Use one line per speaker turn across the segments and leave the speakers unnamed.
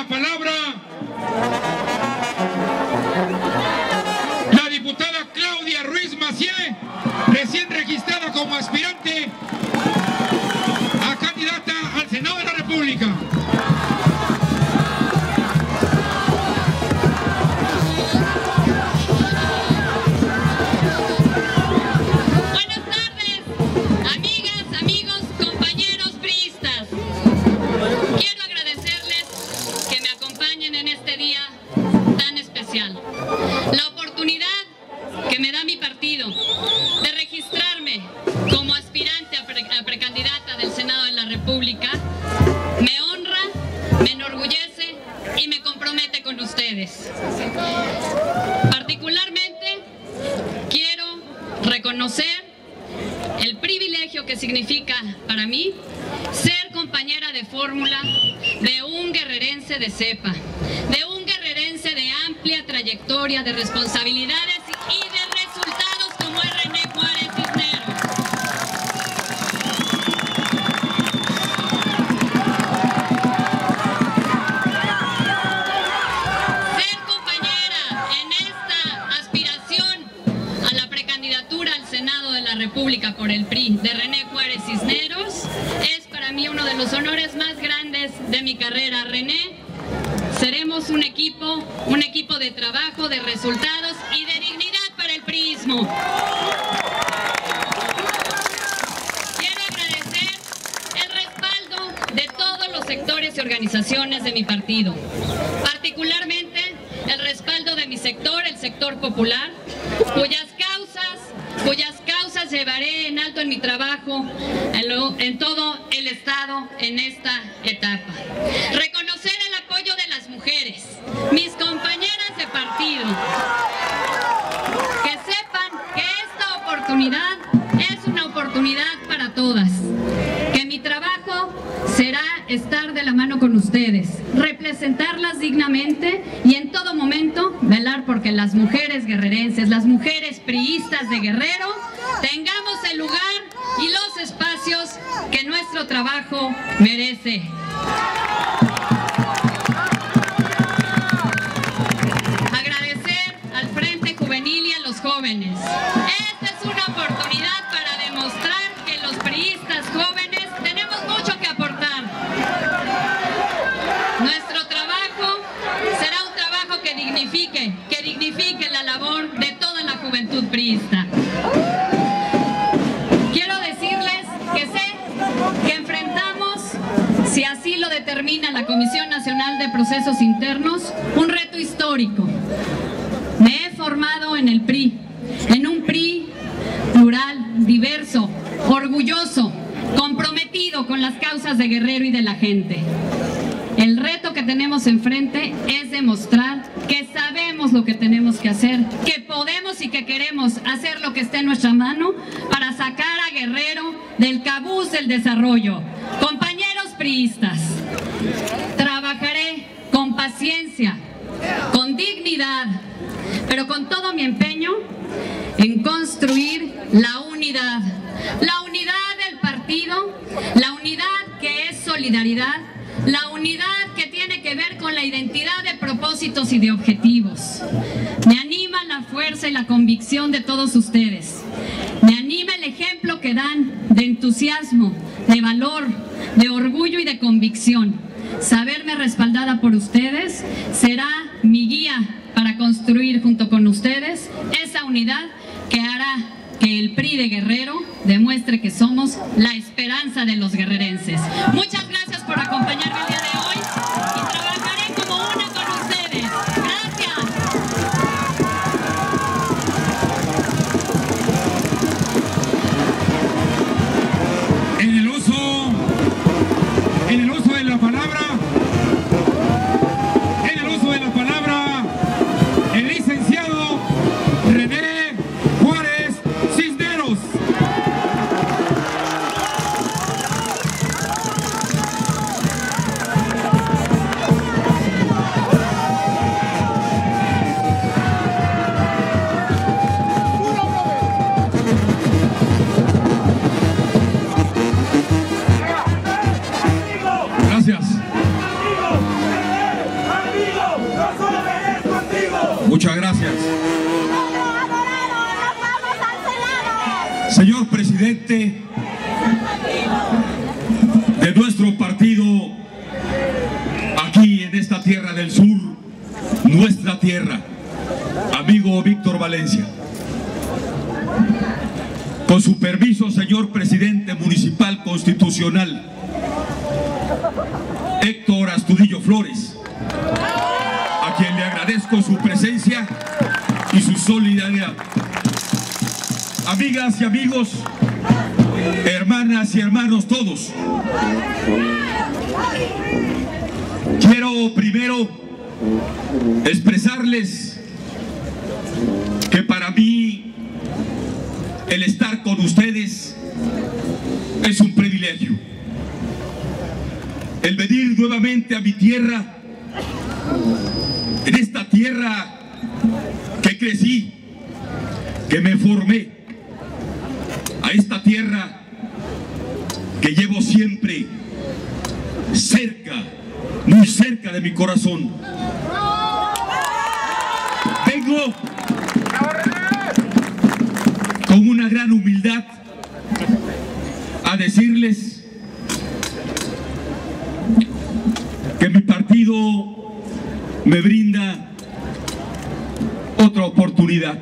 la palabra la diputada Claudia Ruiz Macié, recién registrada como aspirante a candidata al Senado de la República.
La oportunidad que me da mi partido de registrarme como aspirante a precandidata del Senado de la República me honra, me enorgullece y me compromete con ustedes. Particularmente quiero reconocer el privilegio que significa para mí ser compañera de fórmula de un guerrerense de cepa, de un guerrerense de amplia trayectoria, de responsabilidades y de resultados como es René Juárez Cisneros. Ser compañera en esta aspiración a la precandidatura al Senado de la República por el PRI de René Juárez Cisneros es para mí uno de los honores más grandes de mi carrera. René, seremos un equipo de trabajo, de resultados y de dignidad para el priismo. Quiero agradecer el respaldo de todos los sectores y organizaciones de mi partido, particularmente el respaldo de mi sector, el sector popular, cuyas causas llevaré en alto en mi trabajo en todo el Estado en esta etapa. Reconocer el apoyo de las mujeres, mis compañeras de partido, que sepan que esta oportunidad es una oportunidad para todas, que mi trabajo será estar de la mano con ustedes, representarlas dignamente y en todo momento velar porque las mujeres guerrerenses, las mujeres priistas de Guerrero, tengamos el lugar y los espacios que nuestro trabajo merece. Agradecer al Frente Juvenil y a los jóvenes. Esta es una oportunidad para demostrar que los priistas jóvenes tenemos mucho que aportar. Nuestro trabajo será un trabajo que dignifique la labor de toda la juventud priista. Quiero decirles que sé que enfrentamos, si así lo determina la Comisión Nacional de Procesos Internos, un reto histórico. Me he formado en el PRI, en un PRI plural, diverso, orgulloso, comprometido con las causas de Guerrero y de la gente. El reto que tenemos enfrente es demostrar que sabemos lo que tenemos que hacer, que podemos y que queremos hacer lo que esté en nuestra mano para sacar a Guerrero del cabuz del desarrollo. Compañeros priistas, trabajaré con paciencia, con dignidad, pero con todo mi empeño en construir la unidad del partido, la unidad que es solidaridad, la unidad que tiene que ver con la identidad de propósitos y de objetivos. Me anima la fuerza y la convicción de todos ustedes. Me anima el ejemplo que dan de entusiasmo, de valor, de orgullo y de convicción. Saberme respaldada por ustedes será mi guía para construir junto con ustedes esa unidad que hará que el PRI de Guerrero demuestre que somos la esperanza de los guerrerenses. Muchas gracias por acompañarme el día de hoy y trabajaré como una con ustedes. Gracias.
En el uso de la palabra, el licenciado René Juárez Cisneros. Gracias.
presidente de nuestro partido aquí en esta tierra del sur, nuestra tierra, amigo Víctor Valencia. Con su permiso, señor presidente municipal constitucional, Héctor Astudillo Flores, a quien le agradezco su presencia y su solidaridad. Amigas y amigos, hermanas y hermanos todos, quiero primero expresarles que para mí el estar con ustedes es un privilegio. El venir nuevamente a mi tierra, en esta tierra que crecí, que me formé, a esta tierra que llevo siempre cerca, muy cerca de mi corazón. Vengo con una gran humildad a decirles que mi partido me brinda otra oportunidad.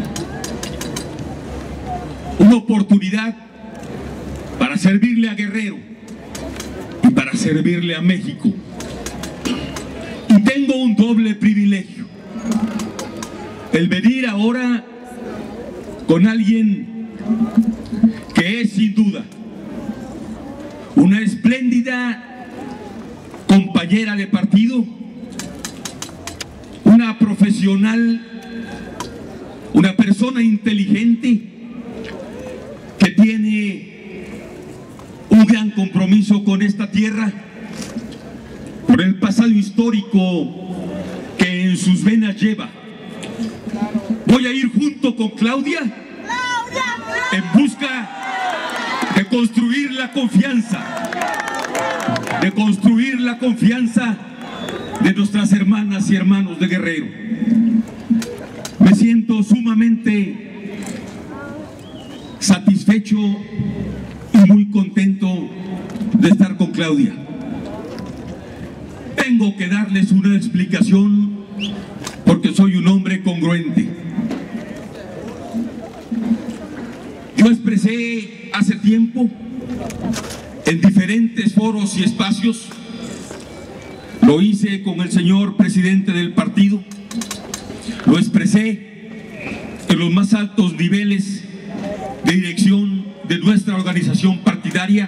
Una oportunidad para servirle a Guerrero y para servirle a México. Y tengo un doble privilegio: el venir ahora con alguien que es sin duda una espléndida compañera de partido, una profesional, una persona inteligente que tiene un gran compromiso con esta tierra, por el pasado histórico que en sus venas lleva. Voy a ir junto con Claudia en busca de construir la confianza de nuestras hermanas y hermanos de Guerrero. Me siento sumamente satisfecho y muy contento de estar con Claudia. Tengo que darles una explicación porque soy un hombre congruente. Yo expresé hace tiempo en diferentes foros y espacios, lo hice con el señor presidente del partido, lo expresé en los más altos niveles de dirección de nuestra organización partidaria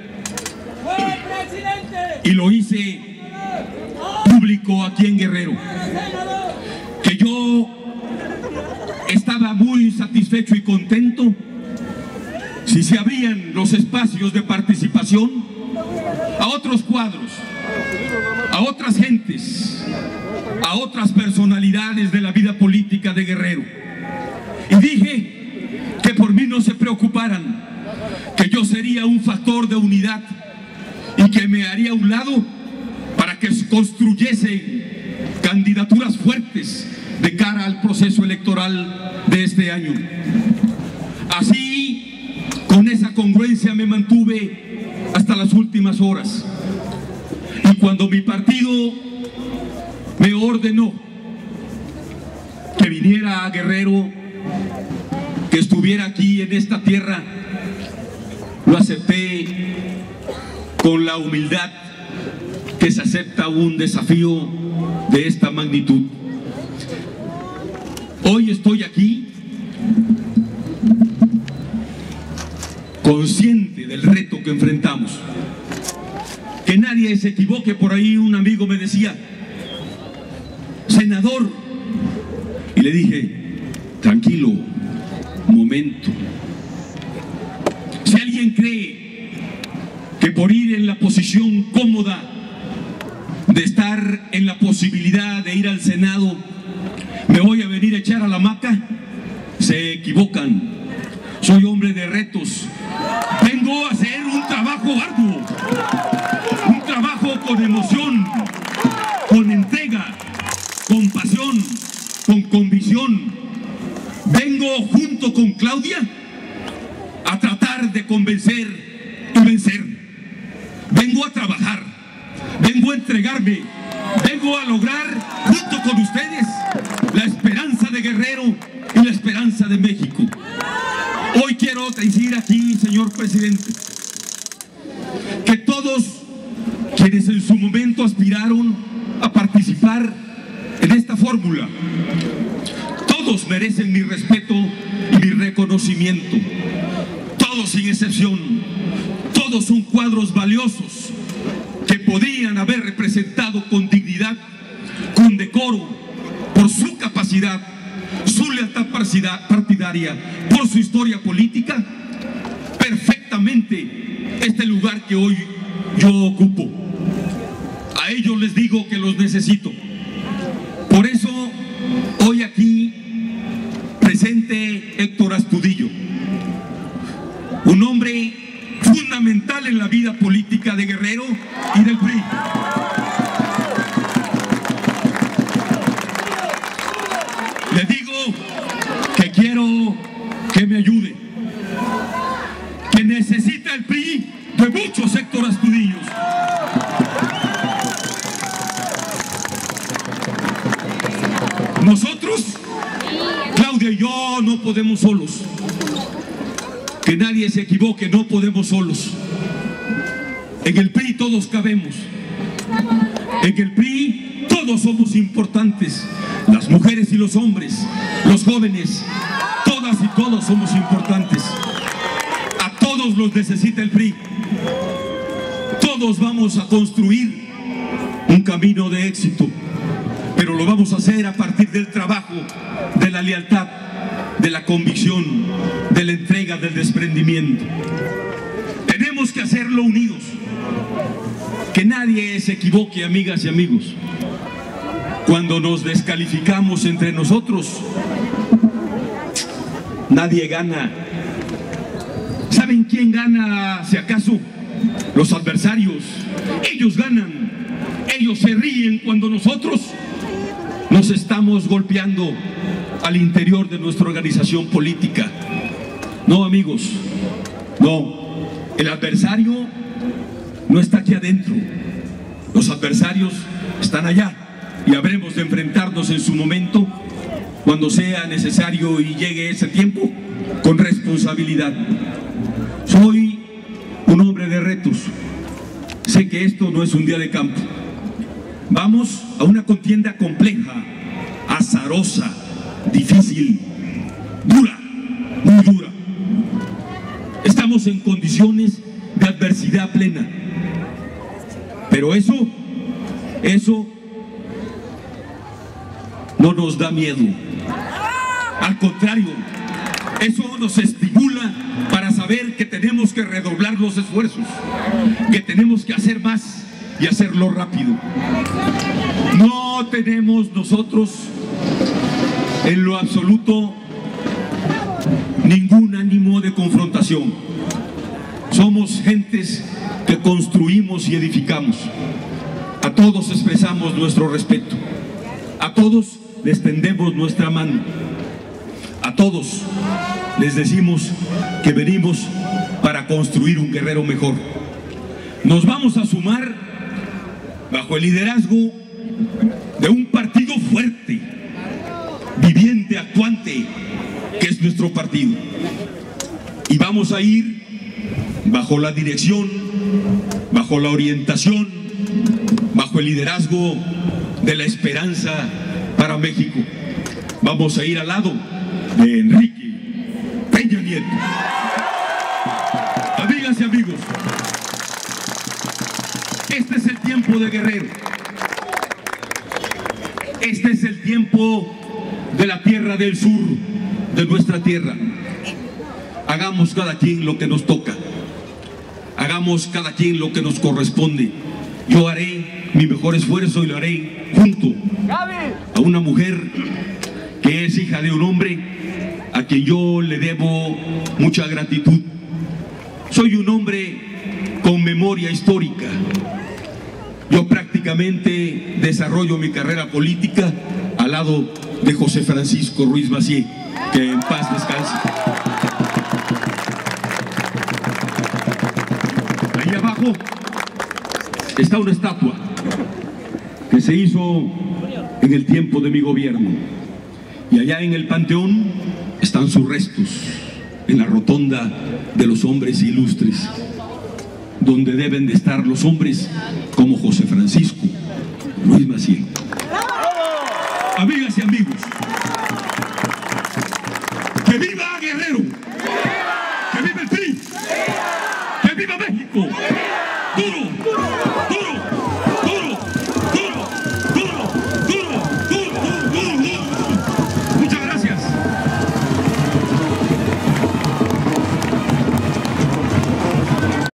y lo hice público aquí en Guerrero, que yo estaba muy satisfecho y contento si se abrían los espacios de participación a otros cuadros, a otras gentes, a otras personalidades de la vida política de Guerrero. Y dije que por mí no se preocuparan, que yo sería un factor de unidad y que me haría a un lado para que se construyesen candidaturas fuertes de cara al proceso electoral de este año. Así, con esa congruencia me mantuve hasta las últimas horas. Y cuando mi partido me ordenó que viniera a Guerrero, que estuviera aquí en esta tierra, lo acepté con la humildad que se acepta un desafío de esta magnitud. Hoy estoy aquí consciente del reto que enfrentamos. Que nadie se equivoque. Por ahí un amigo me decía: senador, y le dije: tranquilo, un momento. Si alguien cree que por ir en la posición cómoda de estar en la posibilidad de ir al Senado me voy a venir a echar a la hamaca, se equivocan. Soy hombre de retos. Vengo a hacer un trabajo arduo, un trabajo con emoción, con entrega, con pasión, con convicción. Vengo junto con Claudia a tratar de vengo a trabajar, vengo a entregarme, vengo a lograr junto con ustedes la esperanza de Guerrero y la esperanza de México. Hoy quiero decir aquí, señor presidente, que todos quienes en su momento aspiraron a participar en esta fórmula, todos merecen mi respeto y mi reconocimiento. Todos sin excepción, todos son cuadros valiosos que podrían haber representado con dignidad, con decoro, por su capacidad, su lealtad partidaria, por su historia política, perfectamente este lugar que hoy yo ocupo. A ellos les digo que los necesito. Por eso, hoy aquí presente Héctor Astudillo, un hombre fundamental en la vida política de Guerrero y del PRI. Le digo que quiero que me ayude, que necesita el PRI de muchos Héctor Astudillos. Nosotros, Claudia y yo, no podemos solos. Que nadie se equivoque, no podemos solos. En el PRI todos cabemos. En el PRI todos somos importantes. Las mujeres y los hombres, los jóvenes, todas y todos somos importantes. A todos los necesita el PRI. Todos vamos a construir un camino de éxito, pero lo vamos a hacer a partir del trabajo, de la lealtad, de la convicción, de la entrega, del desprendimiento. Tenemos que hacerlo unidos. Que nadie se equivoque, amigas y amigos. Cuando nos descalificamos entre nosotros, nadie gana. ¿Saben quién gana, si acaso? Los adversarios. Ellos ganan. Ellos se ríen cuando nosotros nos estamos golpeando al interior de nuestra organización política. No, amigos, no. El adversario no está aquí adentro. Los adversarios están allá y habremos de enfrentarnos en su momento, cuando sea necesario y llegue ese tiempo, con responsabilidad. Soy un hombre de retos. Sé que esto no es un día de campo. Vamos a una contienda compleja, azarosa, difícil, dura, muy dura. Estamos en condiciones de adversidad plena. Pero eso no nos da miedo. Al contrario, eso nos estimula para saber que tenemos que redoblar los esfuerzos, que tenemos que hacer más y hacerlo rápido. No tenemos nosotros en lo absoluto ningún ánimo de confrontación. Somos gentes que construimos y edificamos. A todos expresamos nuestro respeto. A todos les tendemos nuestra mano. A todos les decimos que venimos para construir un Guerrero mejor. Nos vamos a sumar bajo el liderazgo de un partido fuerte, viviente, actuante, que es nuestro partido. Y vamos a ir bajo la dirección, bajo la orientación, bajo el liderazgo de la esperanza para México. Vamos a ir al lado de Enrique Peña Nieto. Amigas y amigos, este es el tiempo de Guerrero. Este es el tiempo de la tierra del sur, de nuestra tierra. Hagamos cada quien lo que nos toca. Hagamos cada quien lo que nos corresponde. Yo haré mi mejor esfuerzo y lo haré junto a una mujer que es hija de un hombre a quien yo le debo mucha gratitud. Soy un hombre con memoria histórica. Yo prácticamente desarrollo mi carrera política al lado de José Francisco Ruiz Massieu, que en paz descanse. Ahí abajo está una estatua que se hizo en el tiempo de mi gobierno. Y allá en el Panteón están sus restos, en la rotonda de los hombres ilustres, donde deben de estar los hombres como José Francisco, Luis Macié. Amigas y amigos, ¡que viva Guerrero! ¡Que viva el PRI! ¡Que viva México! ¡Duro!